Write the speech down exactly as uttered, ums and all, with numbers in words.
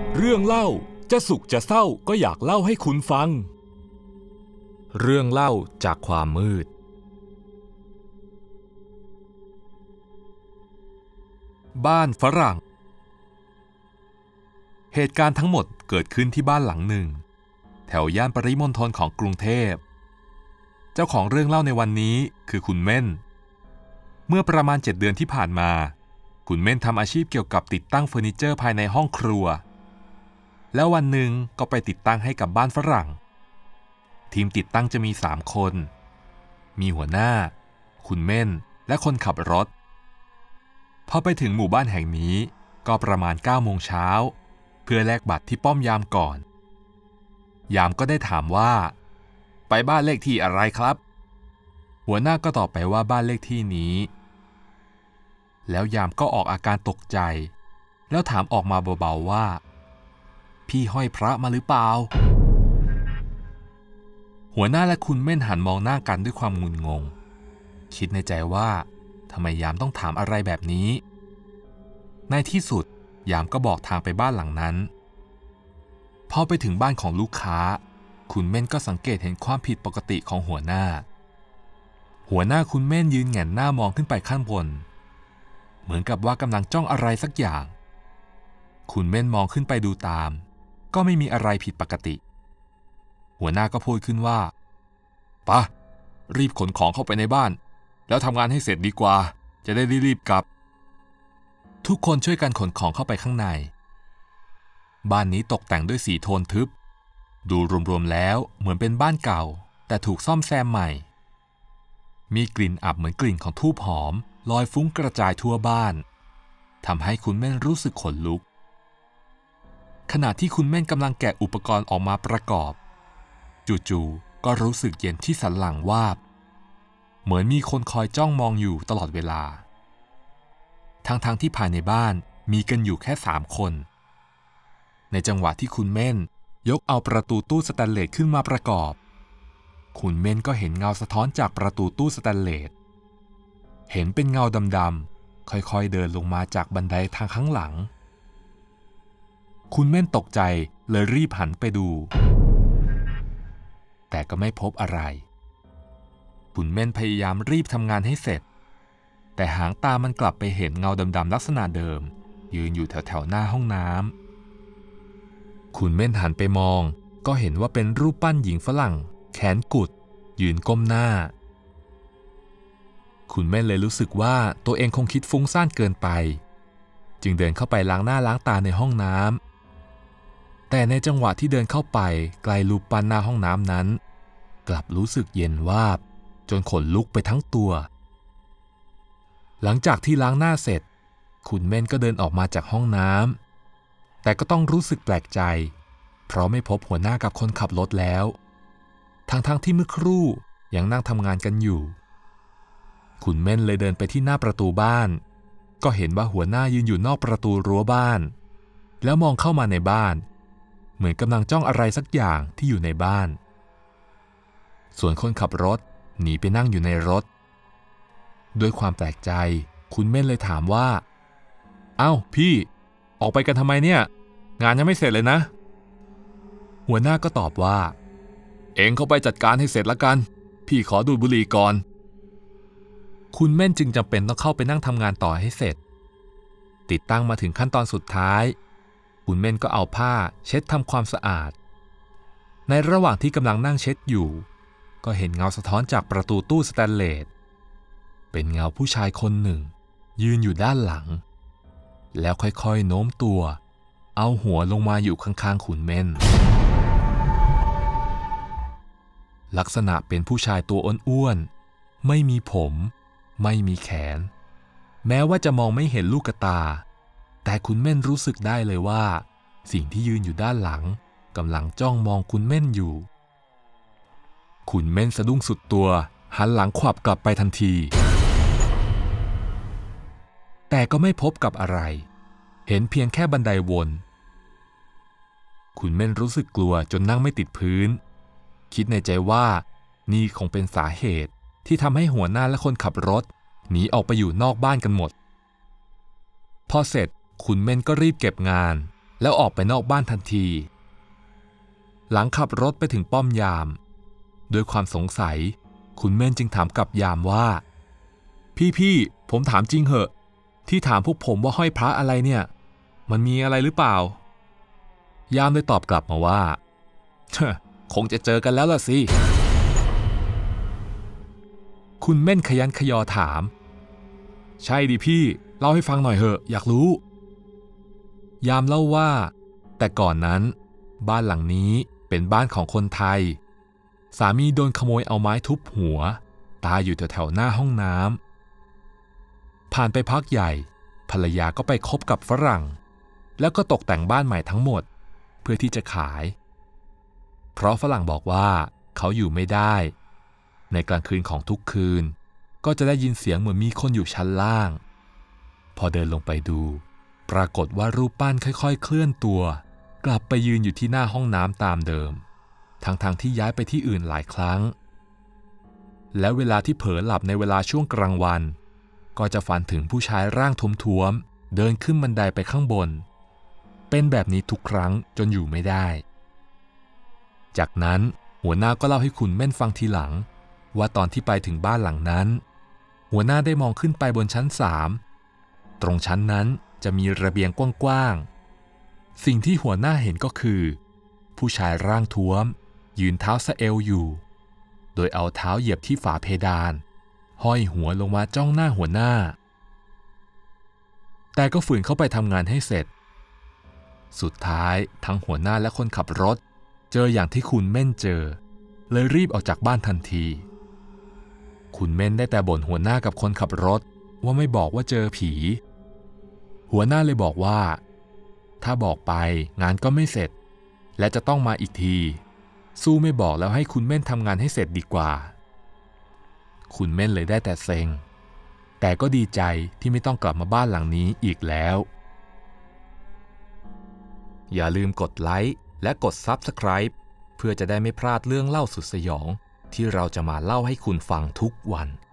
เรื่องเล่าจะสุขจะเศร้าก็อยากเล่าให้คุณฟังเรื่องเล่าจากความมืดบ้านฝรั่งเหตุการณ์ทั้งหมดเกิดขึ้นที่บ้านหลังหนึ่งแถวย่านปริมณฑลของกรุงเทพเจ้าของเรื่องเล่าในวันนี้คือคุณเม่นเมื่อประมาณเจ็ดเดือนที่ผ่านมาคุณเม่นทำอาชีพเกี่ยวกับติดตั้งเฟอร์นิเจอร์ภายในห้องครัวแล้ววันหนึ่งก็ไปติดตั้งให้กับบ้านฝรั่งทีมติดตั้งจะมีสามคนมีหัวหน้าคุณเม่นและคนขับรถพอไปถึงหมู่บ้านแห่งนี้ก็ประมาณเก้าโมงเช้าเพื่อแลกบัตรที่ป้อมยามก่อนยามก็ได้ถามว่าไปบ้านเลขที่อะไรครับหัวหน้าก็ตอบไปว่าบ้านเลขที่นี้แล้วยามก็ออกอาการตกใจแล้วถามออกมาเบาๆว่าพี่ห้อยพระมาหรือเปล่าหัวหน้าและคุณเม่นหันมองหน้ากันด้วยความงุนงงคิดในใจว่าทำไมยามต้องถามอะไรแบบนี้ในที่สุดยามก็บอกทางไปบ้านหลังนั้นพอไปถึงบ้านของลูกค้าคุณเม่นก็สังเกตเห็นความผิดปกติของหัวหน้าหัวหน้าคุณเม่นยืนแหง่นหน้ามองขึ้นไปข้างบนเหมือนกับว่ากำลังจ้องอะไรสักอย่างคุณเม่นมองขึ้นไปดูตามก็ไม่มีอะไรผิดปกติหัวหน้าก็พูดขึ้นว่าปะรีบขนของเข้าไปในบ้านแล้วทำงานให้เสร็จดีกว่าจะได้รีบกลับทุกคนช่วยกันขนของเข้าไปข้างในบ้านนี้ตกแต่งด้วยสีโทนทึบดูรวมๆแล้วเหมือนเป็นบ้านเก่าแต่ถูกซ่อมแซมใหม่มีกลิ่นอับเหมือนกลิ่นของธูปหอมลอยฟุ้งกระจายทั่วบ้านทำให้คุณเม่นรู้สึกขนลุกขณะที่คุณเม่นกำลังแกะอุปกรณ์ออกมาประกอบจู่ๆก็รู้สึกเย็นที่สันหลังวาบเหมือนมีคนคอยจ้องมองอยู่ตลอดเวลาทั้งๆที่ภายในบ้านมีกันอยู่แค่สามคนในจังหวะที่คุณเม่นยกเอาประตูตู้สแตนเลสขึ้นมาประกอบคุณเม่นก็เห็นเงาสะท้อนจากประตูตู้สแตนเลสเห็นเป็นเงาดำๆค่อยๆเดินลงมาจากบันไดทางข้างหลังคุณเม่นตกใจเลยรีบหันไปดูแต่ก็ไม่พบอะไรคุณเม่นพยายามรีบทำงานให้เสร็จแต่หางตามันกลับไปเห็นเงาดำๆลักษณะเดิมยืนอยู่แถวๆหน้าห้องน้ำคุณเม่นหันไปมองก็เห็นว่าเป็นรูปปั้นหญิงฝรั่งแขนกุดยืนก้มหน้าคุณเม่นเลยรู้สึกว่าตัวเองคงคิดฟุ้งซ่านเกินไปจึงเดินเข้าไปล้างหน้าล้างตาในห้องน้ำแต่ในจังหวะที่เดินเข้าไปใกล้รูปปั้นหน้าห้องน้ำนั้นกลับรู้สึกเย็นวาบจนขนลุกไปทั้งตัวหลังจากที่ล้างหน้าเสร็จคุณเม่นก็เดินออกมาจากห้องน้ำแต่ก็ต้องรู้สึกแปลกใจเพราะไม่พบหัวหน้ากับคนขับรถแล้วทั้งๆที่เมื่อครู่ยังนั่งทำงานกันอยู่คุณเม่นเลยเดินไปที่หน้าประตูบ้านก็เห็นว่าหัวหน้ายืนอยู่นอกประตูรั้วบ้านแล้วมองเข้ามาในบ้านเหมือนกำลังจ้องอะไรสักอย่างที่อยู่ในบ้านส่วนคนขับรถหนีไปนั่งอยู่ในรถด้วยความแปลกใจคุณเม่นเลยถามว่าเอ้าพี่ออกไปกันทำไมเนี่ยงานยังไม่เสร็จเลยนะหัวหน้าก็ตอบว่าเอ็งเข้าไปจัดการให้เสร็จละกันพี่ขอดูดบุหรี่ก่อนคุณเม่นจึงจำเป็นต้องเข้าไปนั่งทำงานต่อให้เสร็จติดตั้งมาถึงขั้นตอนสุดท้ายคุณเม่นก็เอาผ้าเช็ดทำความสะอาดในระหว่างที่กำลังนั่งเช็ดอยู่ก็เห็นเงาสะท้อนจากประตูตู้สแตนเลสเป็นเงาผู้ชายคนหนึ่งยืนอยู่ด้านหลังแล้วค่อยๆโน้มตัวเอาหัวลงมาอยู่ข้างๆคุณเม่นลักษณะเป็นผู้ชายตัวอ้วนๆไม่มีผมไม่มีแขนแม้ว่าจะมองไม่เห็นลูกตาแต่คุณเม่นรู้สึกได้เลยว่าสิ่งที่ยืนอยู่ด้านหลังกำลังจ้องมองคุณเม่นอยู่คุณเม่นสะดุ้งสุดตัวหันหลังขวับกลับไปทันทีแต่ก็ไม่พบกับอะไรเห็นเพียงแค่บันไดวนคุณเม่นรู้สึกกลัวจนนั่งไม่ติดพื้นคิดในใจว่านี่คงเป็นสาเหตุที่ทำให้หัวหน้าและคนขับรถหนีออกไปอยู่นอกบ้านกันหมดพอเสร็จคุณเม่นก็รีบเก็บงานแล้วออกไปนอกบ้านทันที หลังขับรถไปถึงป้อมยามด้วยความสงสัยคุณเม่นจึงถามกับยามว่าพี่ๆผมถามจริงเหอะที่ถามพวกผมว่าห้อยพระอะไรเนี่ยมันมีอะไรหรือเปล่ายามได้ตอบกลับมาว่าคงจะเจอกันแล้วล่ะสิคุณเม่นขยันขยอถามใช่ดิพี่เล่าให้ฟังหน่อยเหอะอยากรู้ยามเล่าว่าแต่ก่อนนั้นบ้านหลังนี้เป็นบ้านของคนไทยสามีโดนขโมยเอาไม้ทุบหัวตายอยู่แถวๆหน้าห้องน้ำผ่านไปพักใหญ่ภรรยาก็ไปคบกับฝรั่งแล้วก็ตกแต่งบ้านใหม่ทั้งหมดเพื่อที่จะขายเพราะฝรั่งบอกว่าเขาอยู่ไม่ได้ในกลางคืนของทุกคืนก็จะได้ยินเสียงเหมือนมีคนอยู่ชั้นล่างพอเดินลงไปดูปรากฏว่ารูปปั้นค่อยๆเคลื่อนตัวกลับไปยืนอยู่ที่หน้าห้องน้ำตามเดิมทั้งๆ ท, ที่ย้ายไปที่อื่นหลายครั้งและเวลาที่เผลอหลับในเวลาช่วงกลางวันก็จะฝันถึงผู้ชายร่างท้วมๆเดินขึ้นบันไดไปข้างบนเป็นแบบนี้ทุกครั้งจนอยู่ไม่ได้จากนั้นหัวหน้าก็เล่าให้คุณเม่นฟังทีหลังว่าตอนที่ไปถึงบ้านหลังนั้นหัวหน้าได้มองขึ้นไปบนชั้นสามตรงชั้นนั้นจะมีระเบียงกว้างๆสิ่งที่หัวหน้าเห็นก็คือผู้ชายร่างท้วมยืนเท้าสะเอวอยู่โดยเอาเท้าเหยียบที่ฝาเพดานห้อยหัวลงมาจ้องหน้าหัวหน้าแต่ก็ฝืนเข้าไปทำงานให้เสร็จสุดท้ายทั้งหัวหน้าและคนขับรถเจออย่างที่คุณเม่นเจอเลยรีบออกจากบ้านทันทีคุณเม่นได้แต่บ่นหัวหน้ากับคนขับรถว่าไม่บอกว่าเจอผีหัวหน้าเลยบอกว่าถ้าบอกไปงานก็ไม่เสร็จและจะต้องมาอีกทีสู้ไม่บอกแล้วให้คุณเม่นทำงานให้เสร็จดีกว่าคุณเม่นเลยได้แต่เซ็งแต่ก็ดีใจที่ไม่ต้องกลับมาบ้านหลังนี้อีกแล้วอย่าลืมกดไลค์และกด ซับสไครบ์ เพื่อจะได้ไม่พลาดเรื่องเล่าสุดสยองที่เราจะมาเล่าให้คุณฟังทุกวัน